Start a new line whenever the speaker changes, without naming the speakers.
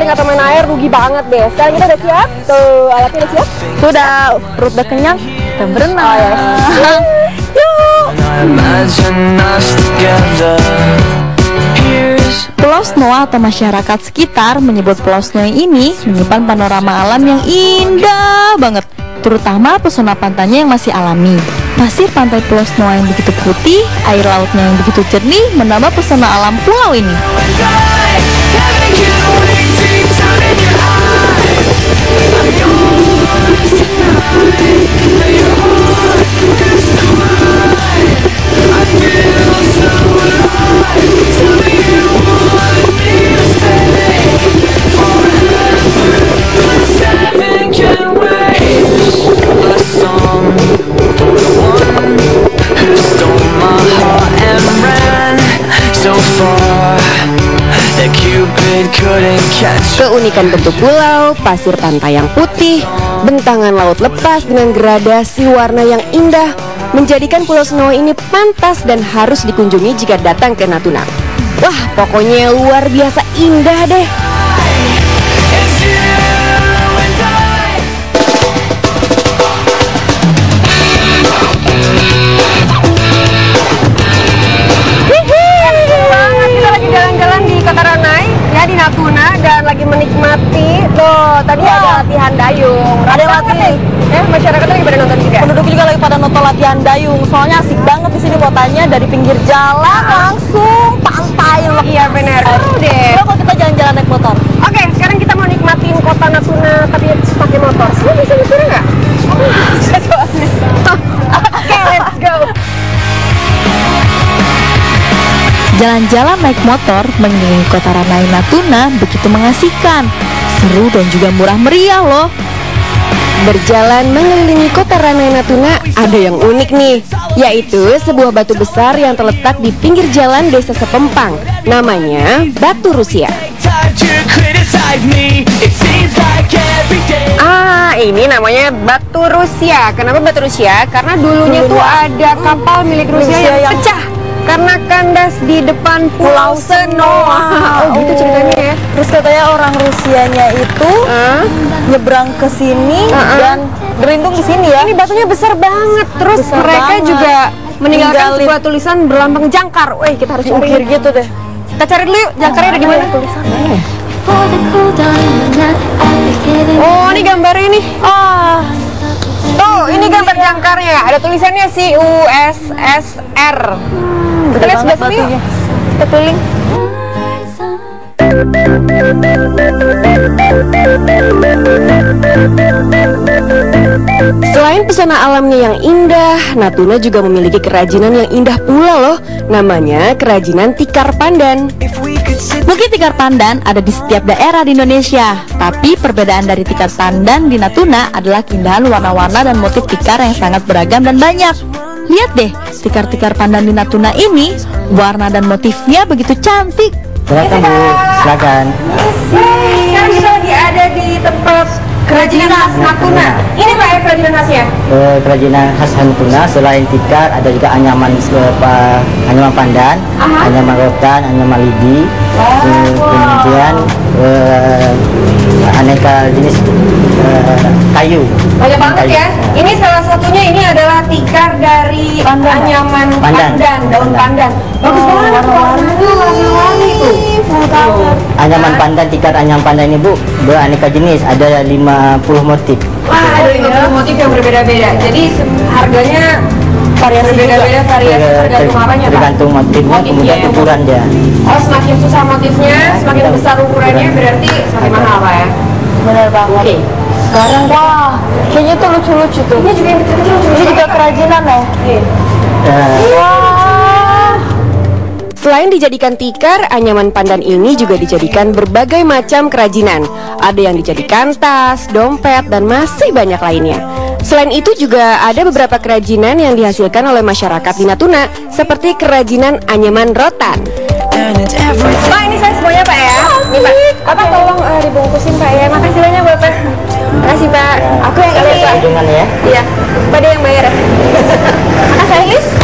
atau main air rugi banget deh. Sekarang kita udah siap? Tuh, alatnya udah siap?
Sudah, perut udah kenyang, kita berenang.
Oh, ya.
Pulau Snow atau masyarakat sekitar menyebut Pulau Snow ini menyimpan panorama alam yang indah banget, terutama pesona pantainya yang masih alami. Pasir pantai Pulau Snow yang begitu putih, air lautnya yang begitu jernih menambah pesona alam pulau ini.
Keunikan bentuk pulau, pasir pantai yang putih, bentangan laut lepas dengan gradasi warna yang indah menjadikan Pulau Snow ini pantas dan harus dikunjungi jika datang ke Natuna. Wah, pokoknya luar biasa indah deh. Di Natuna dan lagi menikmati loh, tadi ada latihan dayung.
Ada latihan.
Masyarakat lagi pada nonton juga.
Penduduk juga lagi pada nonton latihan dayung. Soalnya asik banget di sini kotanya, dari pinggir jalan langsung pantai loh.
Iya benar. Seru deh.
Coba kalau kita jalan-jalan naik motor.
Oke, sekarang kita mau nikmatin kota Natuna tapi pakai motor. Semua bisa nyetir nggak? Bisa soalnya. Oke, let's go.
Jalan-jalan naik motor mengelilingi kota Ranai Natuna begitu mengasihkan, seru dan juga murah meriah loh.
Berjalan mengelilingi kota Ranai Natuna ada yang unik nih, yaitu sebuah batu besar yang terletak di pinggir jalan desa Sepempang. Namanya Batu Rusia. Ini namanya Batu Rusia. Kenapa Batu Rusia? Karena dulunya tuh ada kapal milik Rusia yang pecah karena kandas di depan Pulau Snow. Oh gitu ceritanya ya.
Terus katanya orang Rusianya itu nyebrang ke sini dan berlindung di sini ya.
Ini batunya besar banget. Terus
besar
mereka
banget.
juga meninggalkan sebuah tulisan berlambang jangkar. Wih, kita harus
pinggir gitu deh.
Kita cari dulu yuk, jangkarnya ada di mana? Tulisannya. Oh, ini gambarnya nih. Tuh, ini gambar jangkarnya. Ada tulisannya CUSSR. Kita lihat sebelah sini yuk. Kita keliling. Selain pesona alamnya yang indah, Natuna juga memiliki kerajinan yang indah pula loh. Namanya kerajinan tikar pandan.
Mungkin tikar pandan ada di setiap daerah di Indonesia, tapi perbedaan dari tikar pandan di Natuna adalah keindahan warna-warna dan motif tikar yang sangat beragam dan banyak. Lihat deh, tikar-tikar pandan di Natuna ini, warna dan motifnya begitu cantik.
Silakan Bu, silakan.
Sekarang kita lagi ada di tempat kerajinan khas Natuna. Ini Pak ya kerajinan khasnya?
Kerajinan khas Natuna selain tikar ada juga anyaman pandan, anyaman rotan, anyaman lidi, kemudian aneka jenis kayu.
Banyak banget ya. Ini salah satunya ini adalah tikar dari anyaman pandan, daun pandan. Bagus banget warnanya, warna-warni tuh.
Anyaman pandan, tikar anyaman pandan ini Bu, beraneka jenis, ada 50 motif.
Wah, ada 50 motif yang berbeda-beda. Jadi harganya variasi berbeda-beda, variasi tergantung apanya Pak?
Tergantung motifnya, kemudian ukuran dia.
Oh, semakin susah motifnya, semakin besar ukurannya berarti semakin mahal Pak ya?
Benar banget.
Oke.
Sekarang wah, kayaknya tuh lucu-lucu tuh.
Ini juga yang kecil-kecil lucu.
Ini juga kerajinan ya.
Selain dijadikan tikar, anyaman pandan ini juga dijadikan berbagai macam kerajinan. Ada yang dijadikan tas, dompet, dan masih banyak lainnya. Selain itu juga ada beberapa kerajinan yang dihasilkan oleh masyarakat di Natuna, seperti kerajinan anyaman rotan. Pak, ini saya semuanya Pak ya. Ini Pak, Bapak tolong dibungkusin Pak ya. Makasih banyak Bapak. Makasih Pak. Aku yang ini Pak.
Ya.
Iya, Pak dia yang bayar ya. Makasih Lilis.